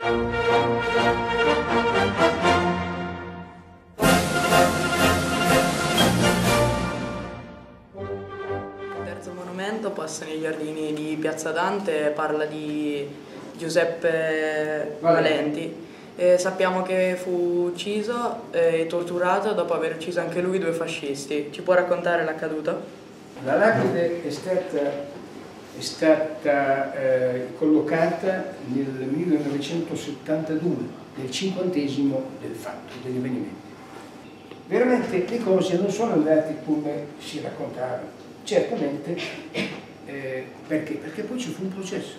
Terzo monumento passa nei giardini di Piazza Dante e parla di Giuseppe Valenti. Sappiamo che fu ucciso e torturato dopo aver ucciso anche lui 2 fascisti. Ci può raccontare l'accaduto? La lapide è stata collocata nel 1972, nel 50° del fatto, degli avvenimenti. Veramente le cose non sono andate come si raccontavano. Certamente, perché? Perché poi ci fu un processo.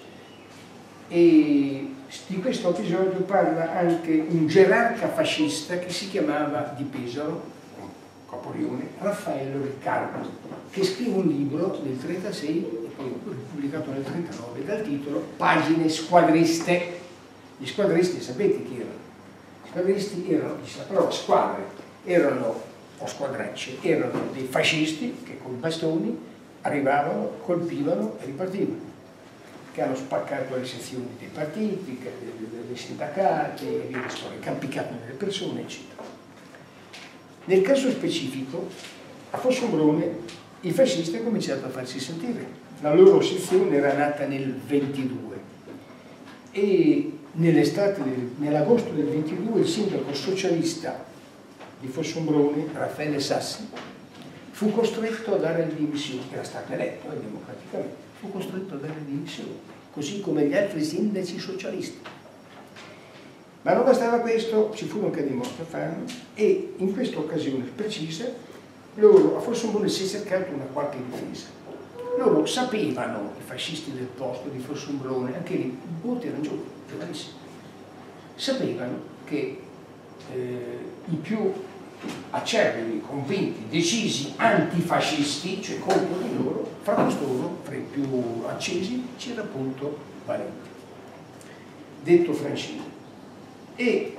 E di questo episodio parla anche un gerarca fascista che si chiamava Di Pesaro, Capoleone, Raffaello Riccardo, che scrive un libro nel 1936 e poi pubblicato nel 1939 dal titolo Pagine squadriste. Gli squadristi sapete chi erano? Gli squadristi erano, dice la parola squadre, erano, o squadracce, erano dei fascisti che con i bastoni arrivavano, colpivano e ripartivano, che hanno spaccato le sezioni dei partiti, dei sindacati, che hanno piccato nelle persone, eccetera. Nel caso specifico, a Fossombrone i fascisti hanno cominciato a farsi sentire. La loro sezione era nata nel 22 e nell'agosto del 22 il sindaco socialista di Fossombrone, Raffaele Sassi, fu costretto a dare le dimissioni, era stato eletto democraticamente, fu costretto a dare le dimissioni, così come gli altri sindaci socialisti. Ma non bastava questo, ci furono anche dei morti a farlo e in questa occasione precisa loro a Fossombrone si è cercato una qualche difesa. Loro sapevano, i fascisti del posto di Fossombrone, anche lì, molti erano giovanissimi, sapevano che i più acerrimi, convinti, decisi antifascisti, cioè contro di loro, fra costoro, fra i più accesi, c'era appunto Valenti, detto Francino. E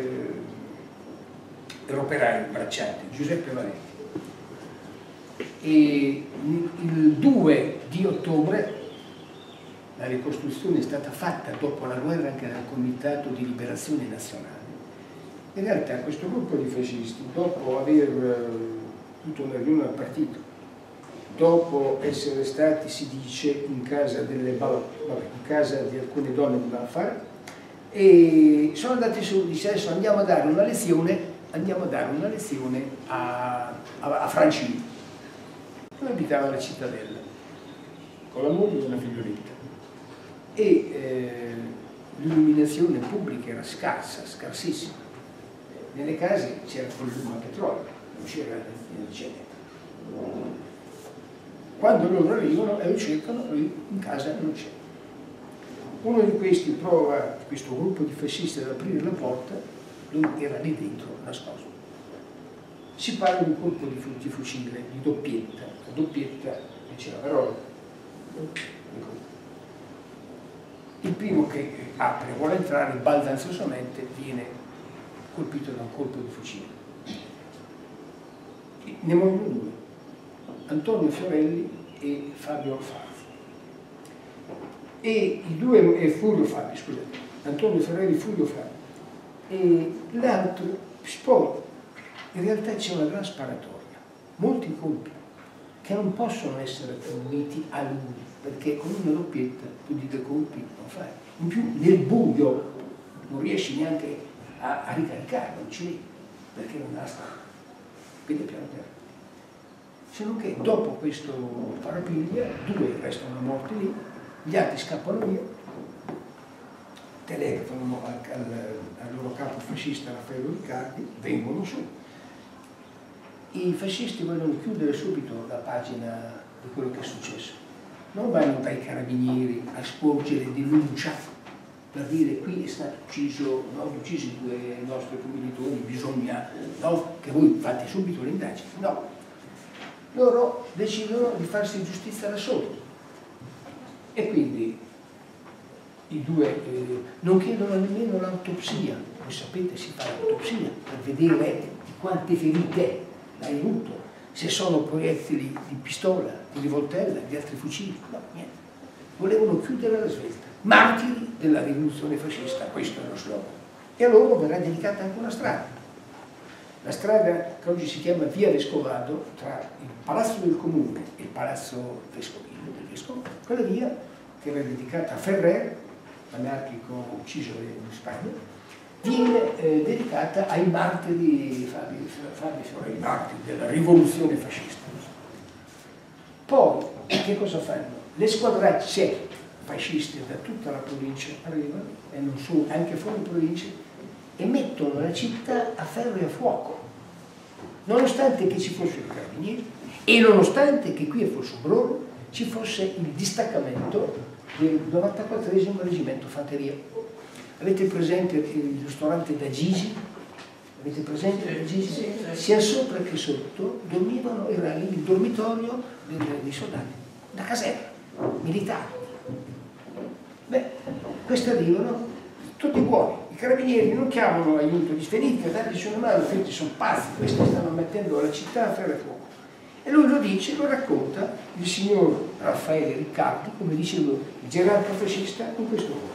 l'operaio bracciante, Giuseppe Valenti. E il 2 di ottobre la ricostruzione è stata fatta dopo la guerra anche dal Comitato di Liberazione Nazionale. In realtà questo gruppo di fascisti, dopo aver avuto una riunione al partito, dopo essere stati, si dice, in casa in casa di alcune donne di Malafare, e sono andati su, dice adesso andiamo a dare una lezione a Francino. Lui abitava alla Cittadella, con la moglie e una figlioletta, e l'illuminazione pubblica era scarsa, scarsissima. Nelle case c'era il lume a petrolio, non c'era energia elettrica. Quando loro arrivano e lo cercano, lui in casa non c'è. Uno di questi prova, questo gruppo di fascisti, ad aprire la porta, lui era lì dentro, nascosto. Si parla di un colpo di fucile, di doppietta. La doppietta dice la parola. Il primo che apre, vuole entrare, baldanzosamente viene colpito da un colpo di fucile. Ne muoiono 2, Antonio Fiorelli e Fabio Farzi. E i due, Furio Fabi, scusate, Antonio Fiorelli e Furio Fabi. E l'altro, poi in realtà c'è una gran sparatoria, molti colpi che non possono essere attribuiti a lui, perché con una doppietta tu di 2 colpi non fai. In più nel buio non riesci neanche a ricaricare, non ci vedi, perché non ha stato. Quindi piano piano. Se non che dopo questo parapiglia, 2 restano morti lì, gli altri scappano via, telefonano al loro capo fascista Raffaello Riccardi, vengono su. I fascisti vogliono chiudere subito la pagina di quello che è successo. Non vanno dai carabinieri a sporgere denuncia per dire qui è stato ucciso, no, uccisi 2 nostri commilitoni, bisogna, no, che voi fate subito l'indagine. No, loro decidono di farsi giustizia da soli. E quindi i 2 non chiedono nemmeno l'autopsia. Voi sapete, si fa l'autopsia per vedere quante ferite hai avuto, se sono proiettili di pistola, di rivoltella, di altri fucili. No, niente. Volevano chiudere la svelta. martiri della rivoluzione fascista, questo è lo slogan. E a loro verrà dedicata anche una strada. La strada che oggi si chiama Via Vescovado, tra il Palazzo del Comune e il Palazzo Vescovile, del Vescovo, quella via che era dedicata a Ferrer, anarchico ucciso in Spagna, viene dedicata ai martiri, ai martiri della rivoluzione fascista. Poi, che cosa fanno? Le squadracce fasciste da tutta la provincia arrivano, e non solo, anche fuori provincia, e mettono la città a ferro e a fuoco, nonostante che ci fossero i carabinieri e nonostante che qui a Fossombrone ci fosse il distaccamento del 94esimo reggimento fanteria. Avete presente il ristorante da Gigi? Avete presente da Gigi? Sia sopra che sotto dormivano, era lì il dormitorio dei soldati, da caserma, militari. Beh, questi arrivano tutti buoni. I carabinieri non chiamano aiuto, gli venite, dateci una mano, questi sono pazzi, questi stanno mettendo la città a ferro e fuoco. E lui lo dice, lo racconta il signor Raffaele Riccardi, come dicevo, il gerarca fascista, in questo modo.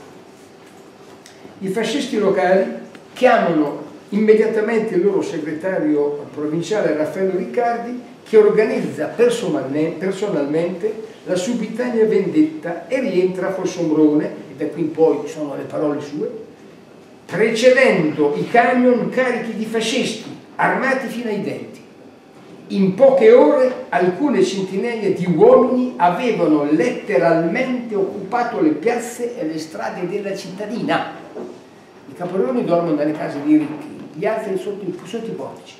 I fascisti locali chiamano immediatamente il loro segretario provinciale Raffaele Riccardi, che organizza personalmente la subitanea vendetta e rientra a Fossombrone, e da qui in poi sono le parole sue, precedendo i camion carichi di fascisti, armati fino ai denti. In poche ore alcune centinaia di uomini avevano letteralmente occupato le piazze e le strade della cittadina. I caporioni dormono nelle case dei ricchi, gli altri sotto i portici.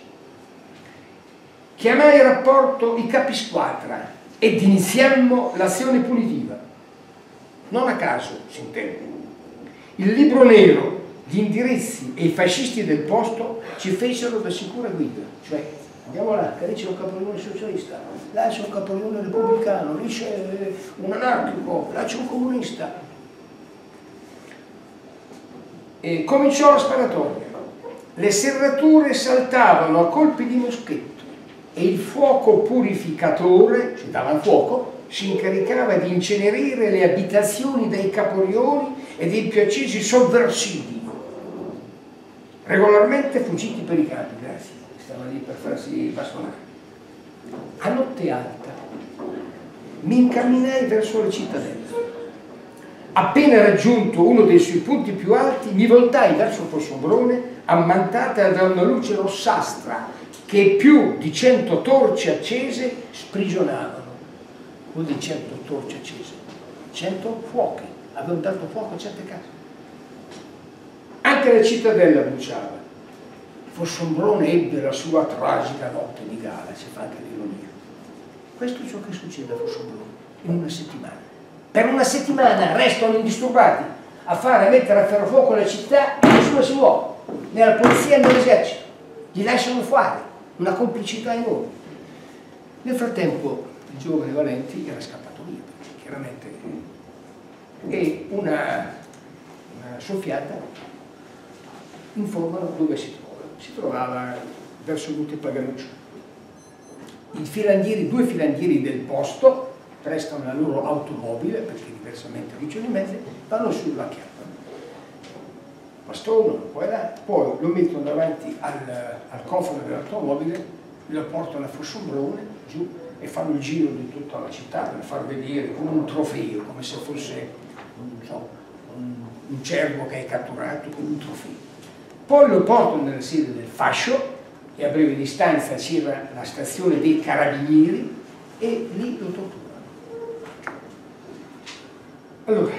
Chiamai a rapporto i capisquadra ed iniziammo l'azione punitiva. Non a caso, si intende. Il libro nero, gli indirizzi e i fascisti del posto ci fecero da sicura guida, cioè andiamo là, che lì c'è un caporione socialista, là c'è un caporione repubblicano, lì c'è un anarchico, là c'è un comunista. E cominciò la sparatoria. Le serrature saltavano a colpi di moschetto e il fuoco purificatore, cioè dava il fuoco, si incaricava di incenerire le abitazioni dei caporioni e dei più accesi sovversivi, regolarmente fuggiti per i campi, grazie, stavano lì per farsi bastonare. A notte alta mi incamminai verso la cittadella. Appena raggiunto uno dei suoi punti più alti, mi voltai verso Fossombrone, ammantata da una luce rossastra che più di 100 torce accese sprigionavano. Vuol dire 100 torce accese, 100 fuochi, avevano dato fuoco a certe case. Anche la cittadella bruciava. Fossombrone ebbe la sua tragica notte di gala, si fa anche l'ironia. Questo è ciò che succede a Fossombrone in una settimana. Per una settimana restano indisturbati a mettere a ferrofuoco la città e nessuno si muove, né la polizia né l'esercito. Gli lasciano fare, una complicità enorme. Nel frattempo il giovane Valenti era scappato via, chiaramente, e una soffiata informano dove si trova. Si trovava verso Montepaganuccio. Due filandieri del posto prestano la loro automobile, perché diversamente non c'è di mezzo, vanno sulla chiappa. Bastonano, poi lo mettono davanti al cofano dell'automobile, lo portano a Fossombrone, giù, e fanno il giro di tutta la città per far vedere come un trofeo, come se fosse un cervo che hai catturato, come un trofeo. Poi lo portano nella sede del fascio, e a breve distanza c'era la stazione dei carabinieri, e lì lo torturano. Allora,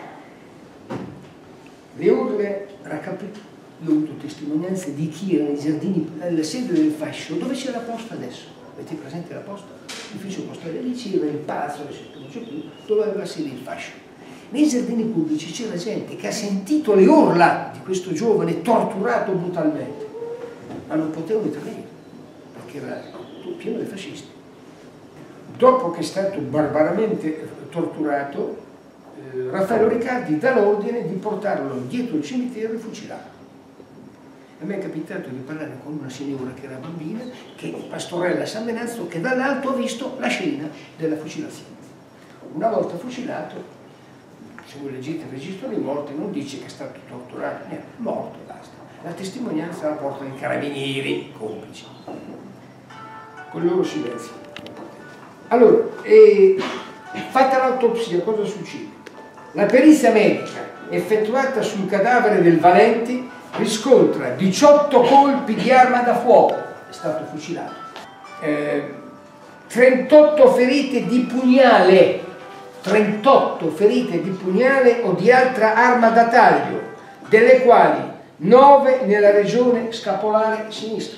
le urle raccapezzate, io ho avuto testimonianze di chi era nei giardini, alla sede del fascio, dove c'è la posta adesso. Avete presente la posta? L'ufficio postale, lì c'era il palazzo, non c'è più, dove aveva la sede il fascio. Nei giardini pubblici c'era gente che ha sentito le urla di questo giovane torturato brutalmente, ma non potevano intervenire, perché era pieno di fascisti. Dopo che è stato barbaramente torturato, Raffaello Riccardi dà l'ordine di portarlo dietro il cimitero e fucilarlo. A me è capitato di parlare con una signora che era bambina, che è pastorella a San Venanzo, che dall'alto ha visto la scena della fucilazione. Una volta fucilato, se voi leggete il registro dei morti non dice che è stato torturato, niente, morto, basta. La testimonianza la portano i carabinieri complici, con il loro silenzio. Allora, fatta l'autopsia, cosa succede? La perizia medica effettuata sul cadavere del Valenti riscontra 18 colpi di arma da fuoco, è stato fucilato, 38 ferite di pugnale, 38 ferite di pugnale o di altra arma da taglio, delle quali 9 nella regione scapolare sinistra,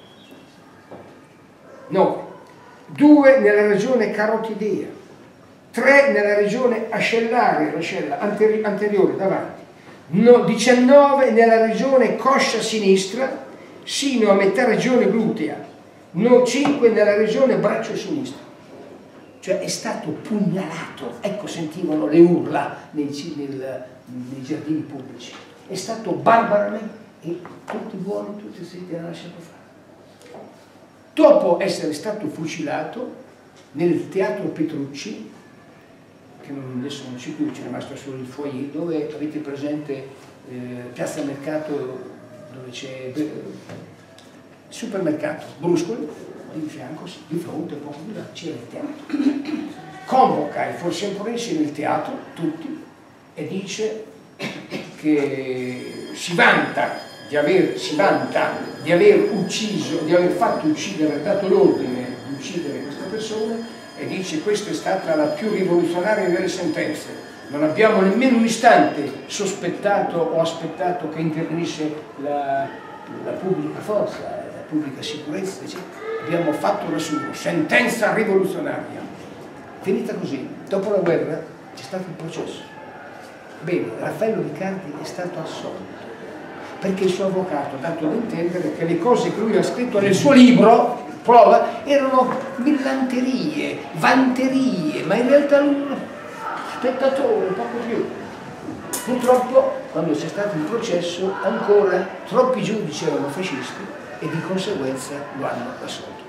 9, 2 nella regione carotidea, 3 nella regione ascellare, l'ascella anteriore davanti, 19 nella regione coscia sinistra sino a metà regione glutea, 5 nella regione braccio sinistro. Cioè è stato pugnalato, ecco, sentivano le urla nei giardini pubblici, è stato barbaramente, e tutti buoni, tutti zitti, hanno lasciato fare. Dopo essere stato fucilato nel teatro Petrucci, che adesso non c'è più, c'è rimasto solo il foyer, dove avete presente Piazza Mercato, dove c'è il supermercato Bruscoli, di fianco, di fronte, poco di là, c'era il teatro. Convoca i forsemporensi nel teatro, tutti, e dice che si vanta di aver ucciso, di aver fatto uccidere, dato l'ordine di uccidere questa persona, e dice: questa è stata la più rivoluzionaria delle sentenze. Non abbiamo nemmeno un istante sospettato o aspettato che intervenisse la pubblica forza, la pubblica sicurezza, eccetera. Abbiamo fatto la sua sentenza rivoluzionaria. Finita così, dopo la guerra c'è stato il processo. Bene, Raffaello Riccardi è stato assolto perché il suo avvocato ha dato ad intendere che le cose che lui ha scritto nel suo libro, prova, erano millanterie, vanterie, ma in realtà lui era spettatore, poco più. Purtroppo, quando c'è stato il processo, ancora troppi giudici erano fascisti e di conseguenza lo hanno assolto.